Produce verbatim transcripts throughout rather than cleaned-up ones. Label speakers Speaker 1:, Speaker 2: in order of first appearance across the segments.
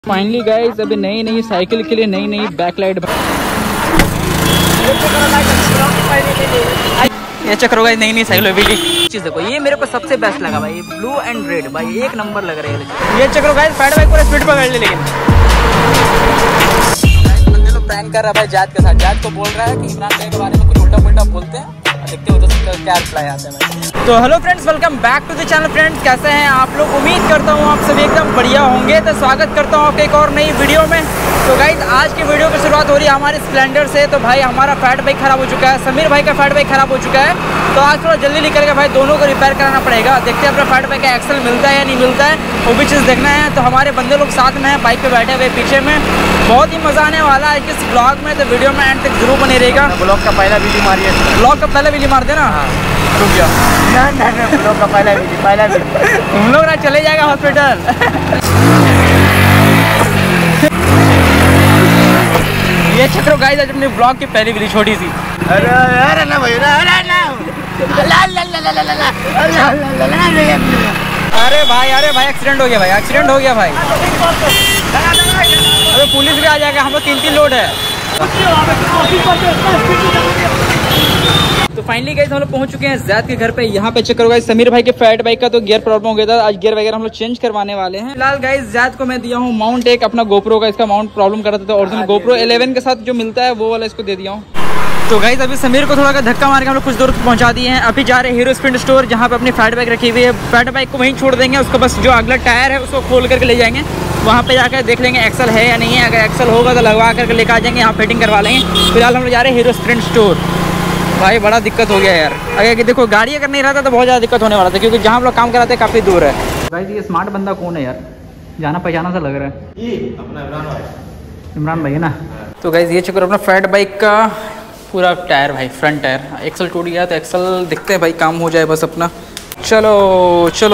Speaker 1: Finally guys अभी नई नई साइकिल के लिए नई नई बैकलाइट ये चक्कर होगा नई नई साइकिल अभी चीज देखो। ये मेरे को सबसे बेस्ट लगा भाई, ब्लू एंड रेड भाई एक नंबर लग रहा है ये चक्कर गाइस। फैट बाइक पूरा स्पीड पकड़ ले, लेकिन बंदे लोग प्रैंक कर रहा है भाई जाद के साथ। जाद को बोल रहा है कि इमरान भाई के बारे में कुछ उल्टा पुल्टा बोलते हैं, देखते हो तो क्या रिप्लाई आता है भाई। तो hello friends, welcome back to the channel. Friends कैसे हैं आप लोग? उम्मीद करता हूँ आप सभी एकदम बढ़िया होंगे। तो स्वागत करता हूँ आपके एक और नई वीडियो में। तो गाइस आज की वीडियो की शुरुआत हो रही है हमारे स्प्लेंडर से। तो भाई हमारा फैट बाइक खराब हो चुका है, समीर भाई का फैट बाइक खराब हो चुका है। तो आज थोड़ा जल्दी निकल के भाई दोनों को रिपेयर कराना पड़ेगा। देखते हैं अपना फैट बाइक का एक्सल मिलता है या नहीं मिलता है, वो भी चीज़ देखना है। तो हमारे बंदे लोग साथ में हैं, बाइक पे बैठे हुए पीछे में। बहुत ही मजा आने वाला है इस ब्लॉग में, तो वीडियो में एंड तक जरूर बने रहेगा।
Speaker 2: ब्लॉग का पहला वीडियो मारिए,
Speaker 1: ब्लॉग का पहला वीडियो मार देना। रुक जाओ,
Speaker 2: ना ना ना ब्लॉग का पहला वीडियो पहला वीडियो
Speaker 1: हम लोग ना चले जाएगा हॉस्पिटल। ये चक्रो गाइस आज अपने ब्लॉग की पहली वीडियो छोटी सी।
Speaker 2: अरे अरे ना भाई, अरे ना
Speaker 1: अरे भाई अरे भाई एक्सीडेंट हो गया भाई, एक्सीडेंट हो गया भाई। अरे पुलिस भी आ जाएगा, हम लोग तीन तीन लोड है। तो फाइनली गाइस हम लोग पहुंच चुके हैं जैद के घर पे। यहाँ पे चक्कर गाइस समीर भाई के फैट बाइक का तो गियर प्रॉब्लम हो गया था, आज गियर वगैरह हम लोग चेंज करवाने वाले हैं। फिलहाल गाइस जैद को मैं दिया हूँ माउंट एक अपना गोप्रो का, इसका माउंट प्रॉब्लम कर रहा था। ओरिजिनल गोप्रो इलेवन के साथ जो मिलता है वो वाला इसको दे दिया हूँ। तो गाइस अभी समीर को थोड़ा धक्का मार के हम लोग कुछ दूर पहुंचा दिए हैं। अभी जा रहे हैं हीरो स्प्रिंट स्टोर, जहाँ पे अपनी फैट बाइक रखी हुई है। फैट बाइक को वहीं छोड़ देंगे, उसको बस जो अगला टायर है उसको खोल करके ले जाएंगे। वहाँ पे जाकर देख लेंगे एक्सल है या नहीं है। अगर एक्सल होगा तो लगवा करके लेकर आ जाएंगे, यहाँ फिटिंग करवा लेंगे। फिलहाल हम लोग जा रहे हैं हीरो स्प्रिंट स्टोर। भाई बड़ा दिक्कत हो गया यार, अगर कि देखो गाड़ी अगर नहीं रहता तो बहुत ज़्यादा दिक्कत होने वाला था, क्योंकि जहाँ हम लोग काम कराते हैं काफ़ी दूर है। भाई ये स्मार्ट बंदा कौन है यार, जाना पहचाना सा लग रहा है।
Speaker 2: ये अपना इमरान भाई, इमरान
Speaker 1: भाई है ना। तो गाइस ये चक्कर अपना फैट बाइक का पूरा टायर भाई, फ्रंट टायर एक्सल टूट गया। तो एक्सल दिखते हैं भाई, काम हो जाए बस अपना। चलो चलो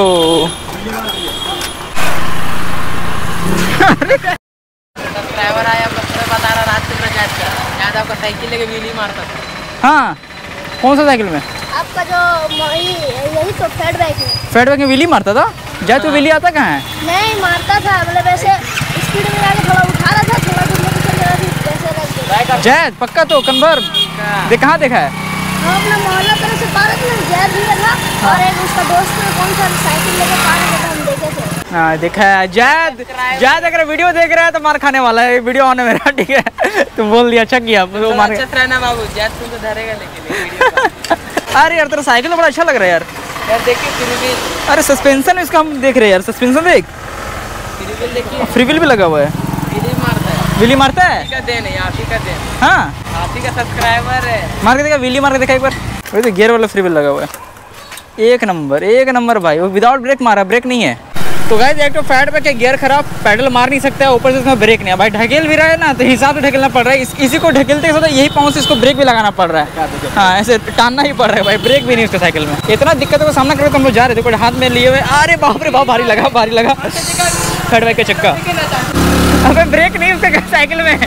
Speaker 3: ड्राइवर आया बता रहा रात में जाद का याद आपका साइकिल लेके व्हीली मारता था।
Speaker 1: हाँ कौन सा साइकिल में?
Speaker 4: आपका जो यही तो फैट बाइक में।
Speaker 1: फैट बाइक में व्हीली मारता था? जा तू व्हीली आता कहाँ है?
Speaker 4: नहीं मारता था, मतलब ऐसे स्पीड में जाके थोड़ा उठा रहा था, थोड़ा दूर लेके चल रहा था, ऐसे रख दे।
Speaker 1: जैद पक्का तो कन्फर्म देख, कहाँ देखा है?
Speaker 4: हम अपना मोहल्ला तरफ से पार्क में जैद भी था और एक उसका दोस्त ने कौन सा साइकिल लेके पार्क में हम देखे थे।
Speaker 1: हाँ देखा है जैद। जैद अगर वीडियो देख रहा है तो मार खाने वाला है, वीडियो ऑन है मेरा, ठीक है? तो बोल दिया, अच्छा किया वो मार।
Speaker 3: अच्छा रहना बाबू, जैद तुमको धरेगा लेकिन।
Speaker 1: अरे यार तेरा साइकिल तो बड़ा अच्छा लग रहा है यार।
Speaker 3: यार देखिए फ्री व्हील,
Speaker 1: अरे सस्पेंशन इसका हम देख रहे हैं यार, सस्पेंशन देख,
Speaker 3: फ्री व्हील देखिए,
Speaker 1: फ्री व्हील भी लगा हुआ है।
Speaker 3: व्हीली मारता है,
Speaker 1: व्हीली मारता है।
Speaker 3: आप ही का देन है, आप ही का देन,
Speaker 1: हाँ
Speaker 3: आप ही का सब्सक्राइबर है।
Speaker 1: मार के देखा, व्हीली मार के देखा एक बार। वही तो गियर वाला फ्री व्हील लगा हुआ है, एक नंबर एक नंबर भाई। वो विदाउट ब्रेक मारा, ब्रेक नहीं है। तो गाइस एक तो फैट पे क्या गियर खराब, पैडल मार नहीं सकता है, ऊपर से इसमें ब्रेक नहीं है भाई। ढकेल भी रहा है ना तो हिसाब से ढकेलना पड़ रहा है। इस, इसी को ढकेलते हैं यही पाँव से इसको ब्रेक भी लगाना पड़ रहा है। हाँ ऐसे टानना ही पड़ रहा है भाई, ब्रेक भी नहीं उसके साइकिल में। इतना दिक्कतों का सामना करके हम लोग जा रहे थे, कोई हाथ में लिए हुए। अरे बाप रे बाप, भारी लगा भारी लगा फैट बाइक का चक्का। अबे ब्रेक नहीं उसके साइकिल में।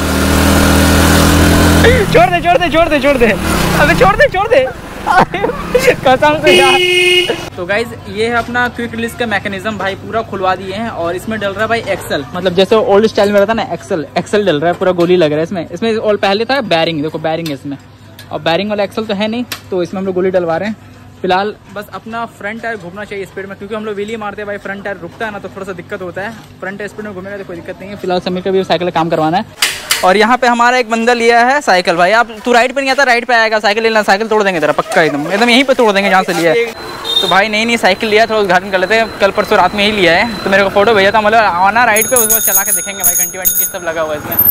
Speaker 1: छोड़ दे छोड़ दे छोड़ दे छोड़ दे, अबे छोड़ दे छोड़ दे कसम से यार। तो गाइज ये है अपना क्विक रिलीज का मैकेनिज्म भाई, पूरा खुलवा दिए हैं। और इसमें डल रहा है भाई एक्सल, मतलब जैसे ओल्ड स्टाइल में रहता ना एक्सल, एक्सल डल रहा है, पूरा गोली लग रहा है इसमें। इसमें और पहले था बैरिंग, देखो बैरिंग है इसमें, और बैरिंग वाला एक्सल तो है नहीं, तो इसमें हम लोग गोली डलवा रहे हैं। फिलहाल बस अपना फ्रंट टायर घूमना चाहिए स्पीड में, क्योंकि हम लोग व्हीली मारते हैं भाई, फ्रंट टायर रुकता है ना तो थोड़ा सा दिक्कत होता है। फ्रंट टायर स्पीड में घूमेगा तो कोई दिक्कत नहीं है। फिलहाल समीर का भी साइकिल का काम करवाना है। और यहाँ पे हमारा एक बंदा लिया है साइकिल भाई। आप तू राइट पे नहीं आता, राइट पे आएगा साइकिल लेना, साइकिल तोड़ देंगे तेरा पक्का, एकदम एकदम यहीं पे तोड़ देंगे जहाँ से लिया है। तो भाई नई नई साइकिल लिया, थोड़ा उद्घाटन कर लेते हैं। कल परसों रात में ही लिया है, तो मेरे को फोटो भेजा था, मतलब आना राइट पे उसको चला के देखेंगे भाई। घंटी वंटी सब लगा हुआ है इसमें।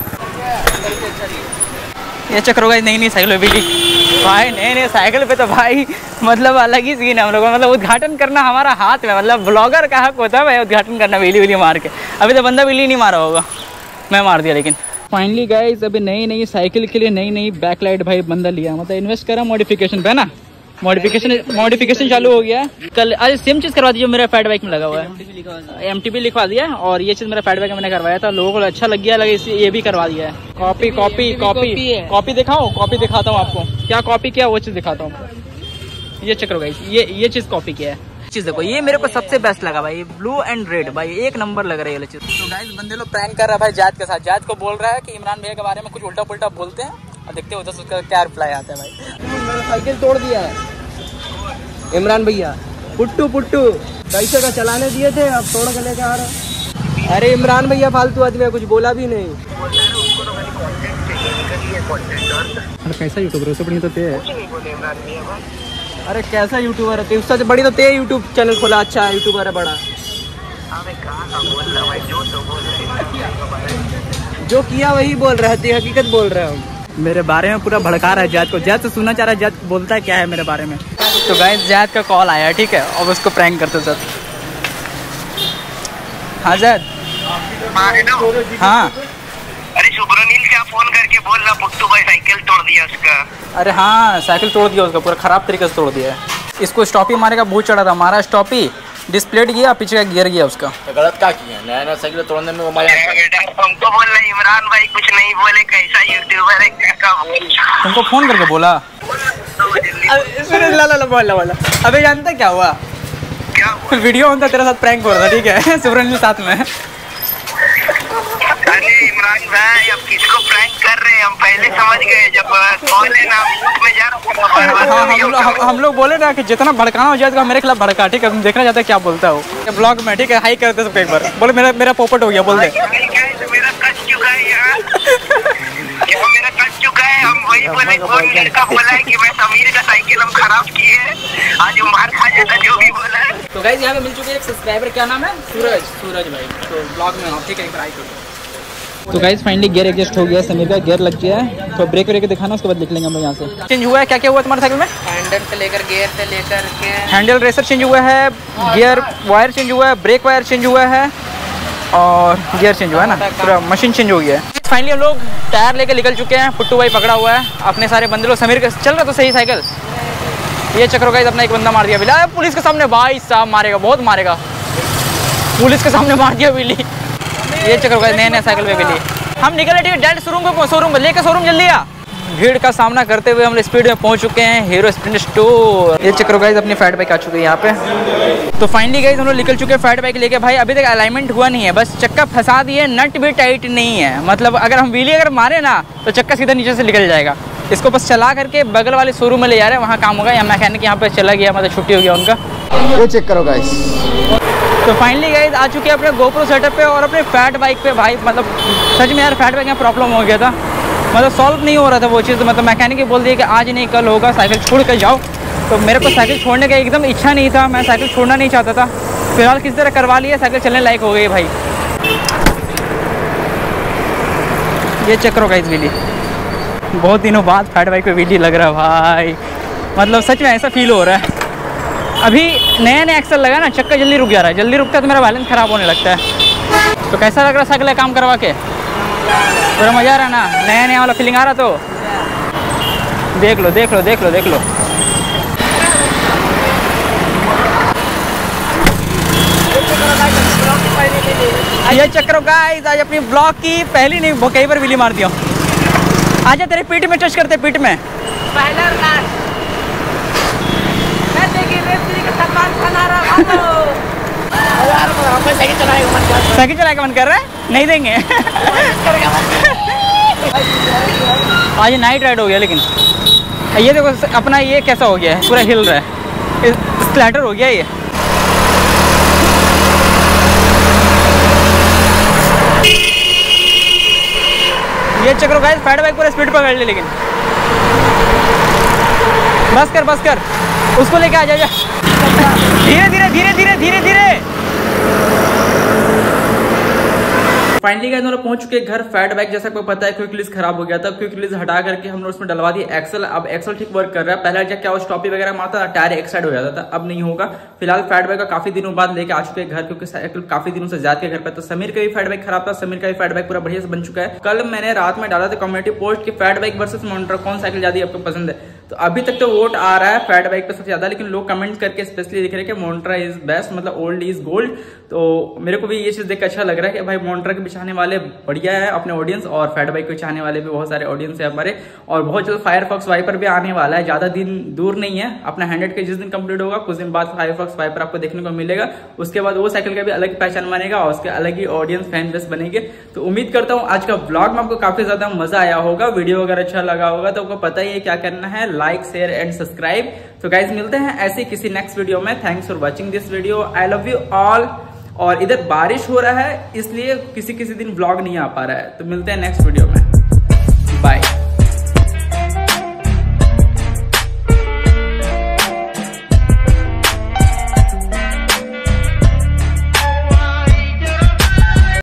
Speaker 1: ये चक्कर होगा नई नई साइकिल भी भाई, नई नई साइकिल पे तो भाई मतलब अलग ही सीन है हम लोगों का। मतलब उद्घाटन करना हमारा हाथ में, मतलब ब्लॉगर का हक होता है भाई उद्घाटन करना, व्हीली व्हीली मार के। अभी तो बंदा व्हीली नहीं मारा होगा, मैं मार दिया। लेकिन फाइनली गाइस अभी नई नई साइकिल के लिए नई नई बैकलाइट भाई बंदा लिया, मतलब इन्वेस्ट करा मॉडिफिकेशन पे ना। मॉडिफिकेशन मॉडिफिकेशन चालू हो गया कल। आज सेम चीज करवा दी जो मेरा फैट बाइक में लगा हुआ है, एम टी बी लिखवा दिया। और ये चीज मेरा फैट बाइक में मैंने करवाया था, लोगों को अच्छा लग गया, लगे ये भी करवा दिया है। कॉपी कॉपी कॉपी कॉपी दिखाओ, कॉपी दिखाता हूँ आपको, क्या कॉपी किया वो चीज दिखाता हूँ। ये चक्कर गाइस, ये ये चीज कॉपी किया है। चीज देखो, ये मेरे को सबसे बेस्ट लगा भाई, ब्लू एंड रेड भाई, एक नंबर लग रही है ये चीज। तो गाइस बंदे लोग प्रैंक कर रहा है भाई जायद के साथ। जायद को बोल रहा है कि इमरान भैया के बारे में कुछ उल्टा पुल्टा बोलते हैं और देखते हो तो उसका क्या रिप्लाई आता है भाई।
Speaker 2: मेरा साइकिल तोड़ दिया इमरान भैया, पुट्टू पुट्टू कैसे का चलाने दिए थे, अब तोड़ के लेके आ रहे। अरे इमरान भैया फालतू आदमी है, कुछ बोला भी नहीं।
Speaker 1: अरे कैसा यूट्यूबर उससे बड़ी तो ते है।
Speaker 2: अरे कैसा यूट्यूबर है, उससे बड़ी तो ते यूट्यूब चैनल खोला, अच्छा है यूट्यूबर है बड़ा। जो किया वही बोल रहे थे, हकीकत बोल रहे हो।
Speaker 1: मेरे बारे में पूरा भड़का रहा है जायद को। जायद से सुनना चाह रहा है जायद बोलता है क्या है मेरे बारे में। तो गाइस जायद का कॉल आया, ठीक है, अब उसको प्रैंक करते सर। हाँ जायद। हाँ
Speaker 5: अरे सुब्रनील क्या फोन करके बोल रहा पुट्टू भाई साइकिल तोड़ दिया उसका।
Speaker 1: अरे हाँ साइकिल तोड़ दिया उसका, पूरा खराब तरीके से तोड़ दिया है। इसको स्टॉपी मारने का बहुत चढ़ा था, हमारा स्टॉपी डिस्प्लेट गया, पीछे का गियर गया उसका।
Speaker 2: तो गलत क्या किया, नया नया साइकिल तोड़ने में मजा आता है।
Speaker 5: हमको बोल रहे इमरान भाई कुछ नहीं बोले, कैसा यूट्यूबर है क्या का बोल।
Speaker 1: तुमको फोन करके बोला? ला ला ला बोला बोला। अबे जानता क्या हुआ,
Speaker 5: क्या
Speaker 1: वीडियो होता तेरे साथ प्रैंक हो रहा था, ठीक है, सुब्रनील साथ में।
Speaker 5: अरे इमरान भाई अब किसको प्रैंक कर रहे हैं, हम पहले समझ गए जब कॉल है ना में जा रहा
Speaker 1: हाँ हम लोग हम, हम लोग बोले ना कि जितना भड़काना हो जाएगा मेरे खिलाफ भड़का, ठीक है, तुम देखना चाहते हैं क्या बोलता है वो ब्लॉग में, ठीक है। हाई करते सबको एक बार, बोले मेरा मेरा पोपट हो गया, बोल दे।
Speaker 5: मेरा कट चुका है यार, यहाँ मेरा कट चुका है। हम वही बोले, कौन लड़का बोला है कि मैं समीर का साइकिल हम खराब किए हैं, आज हम मार खा जाता जो भी बोला है।
Speaker 1: तो गाइस यहाँ पे मिल चुके हैं एक सब्सक्राइबर, क्या नाम है, सूरज। सूरज भाई तो ब्लॉग में आप, ठीक है, एक बार आई करो। तो गाइस फाइनली गियर एडजस्ट हो गया, समीर का गियर लग गया है, तो ब्रेक ब्रेक दिखाना, उसके बाद निकलेंगे हम लोग यहाँ से। चेंज हुआ है, क्या क्या हुआ तुम्हारे साइकिल में?
Speaker 3: हैंडल से लेकर गियर से लेकर के
Speaker 1: हैंडल रेसर चेंज हुआ है, गियर वायर चेंज हुआ है, ब्रेक वायर चेंज हुआ है और गियर चेंज हुआ है ना, पूरा मशीन चेंज हो गया है। फाइनली हम लोग टायर लेके निकल चुके हैं, पुट्टू भाई पकड़ा हुआ है, अपने सारे बंदे लोग। समीर का चल रहा तो सही साइकिल, ये चक्कर गाइस अपना एक बंदा मार दिया बिल्ली, पुलिस के सामने भाई साहब मारेगा, बहुत मारेगा, पुलिस के सामने मार दिया बिल्ली। ये चक्कर गाइस नए नए साइकिल पे बिल्ली। हम निकले, ठीक है, डायरेक्ट शोरूम पे, शोरूम लेके शोरूम जल्दी आ। भीड़ का सामना करते हुए हम स्पीड में पहुंच चुके हैं हीरो स्प्लेंडर स्टोर। ये चक्कर गाइस अपनी फैट बाइक आ चुकी है यहाँ पे। तो फाइनली गाइस हम लोग निकल चुके हैं फैट बाइक लेके। भाई अभी तक अलाइनमेंट हुआ नहीं है, बस चक्का फंसा दिए, नट भी टाइट नहीं है, मतलब अगर हम व्हीली अगर मारे ना तो चक्का सीधा नीचे से निकल जाएगा। इसको बस चला करके बगल वाले शोरूम में ले जा रहे हैं, वहाँ काम होगा। यहाँ मैकेनिक यहाँ पे चला गया, मतलब छुट्टी हो गया उनका।
Speaker 2: ये चेक करो गाइस।
Speaker 1: तो फाइनली गाइस आ चुके हैं अपने गोप्रो सेटअप पे और अपने फैट बाइक पे। भाई मतलब सच में यार फैट बाइक में प्रॉब्लम हो गया था, मतलब सॉल्व नहीं हो रहा था वो चीज़। मतलब मैकेनिक ने बोल दिया कि आज नहीं कल होगा, साइकिल छोड़ कर जाओ। तो मेरे को साइकिल छोड़ने का एकदम इच्छा नहीं था, मैं साइकिल छोड़ना नहीं चाहता था। फिलहाल किसी तरह करवा लिया, साइकिल चलने लायक हो गई भाई। ये चेक करो गाइस व्हीली, बहुत दिनों बाद फैट बाइक पे व्हीली लग रहा है भाई, मतलब सच में ऐसा फील हो रहा है। अभी नया नया एक्सल लगा ना, चक्का जल्दी रुक जा रहा है, जल्दी रुकता है तो मेरा बैलेंस ख़राब होने लगता है। तो कैसा लग रहा है साइकिल काम करवा के? पूरा मज़ा आ रहा है ना, नया नया वाला फीलिंग आ रहा। तो देख लो देख लो देख लो देख लो। ये चक्कर गाइस आज अपनी ब्लॉग की पहली नहीं वो कई बार व्हीली मार दिया। आजा तेरे पीठ में टच करते, पीठ में
Speaker 3: पहला लास्ट मैं देखिए रेत का सामान खाना रहा भागो।
Speaker 2: साइकिल चलाने का मन कर रहा है,
Speaker 1: साइकिल चलाने का मन कर रहा है, नहीं देंगे। आज नाइट राइड हो गया, लेकिन ये देखो अपना ये कैसा हो गया है, पूरा हिल रहा है, स्प्लैटर हो गया ये। ये चक्कर गाइस फैट बाइक पूरा स्पीड पकड़ ले, लेकिन बस कर बस कर, उसको लेके आ जा, जा। धीरे धीरे धीरे धीरे धीरे धीरे। फाइनली गाइस हम लोग पहुंच चुके हैं घर। फैट बाइक जैसा आपको पता है क्विक रिलीज खराब हो गया था, क्विक रिलीज हटा करके हम लोग उसमें डलवा दिए एक्सल। अब एक्सल ठीक वर्क कर रहा है। पहले क्या स्टॉपी वगैरह मारता था, टायर एक साइड हो जाता था, अब नहीं होगा। फिलहाल फैट बाइक का काफी दिनों बाद लेके आ चुके हैं घर, क्योंकि साइकिल काफी दिनों से ज्यादा के घर पे। तो समीर का भी फैट बाइक खराब था, समीर का भी फैट बाइक पूरा बढ़िया से बन चुका है। कल मैंने रात में डाला था कम्युनिटी पोस्ट की फैट बाइक वर्सेस मोन्ट्रा कौन साइकिल ज्यादा आपको पसंद है, तो अभी तक तो वोट आ रहा है फैट बाइक पे सबसे ज्यादा, लेकिन लोग कमेंट करके स्पेशली लिख रहे हैं कि मोन्ट्रा इज बेस्ट, मतलब ओल्ड इज गोल्ड। तो मेरे को भी ये चीज देख के अच्छा लग रहा है कि भाई मोन्ट्रा के भी चाहने वाले बढ़िया है अपने ऑडियंस, और फैट बाइक के चाहने वाले भी बहुत सारे ऑडियंस है हमारे। और बहुत जल्द फायरफॉक्स वाइपर भी आने वाला है, ज्यादा दिन दूर नहीं है, अपना हंड्रेड के जिस दिन कंप्लीट होगा कुछ दिन बाद फायरफॉक्स वाइपर आपको देखने को मिलेगा। उसके बाद वो साइकिल का भी अलग पहचान बनेगा और उसके अलग ही ऑडियंस फैन बेस बनेंगे। तो उम्मीद करता हूँ आज का ब्लॉग में आपको काफी ज्यादा मजा आया होगा। वीडियो अगर अच्छा लगा होगा तो आपको पता ही है क्या करना है, लाइक शेयर एंड सब्सक्राइब। तो गाइज मिलते हैं ऐसे किसी नेक्स्ट वीडियो में। Thanks for watching this video, I love you all. और इधर बारिश हो रहा है इसलिए किसी किसी दिन व्लॉग नहीं आ पा रहा है। तो मिलते हैं नेक्स्ट वीडियो में।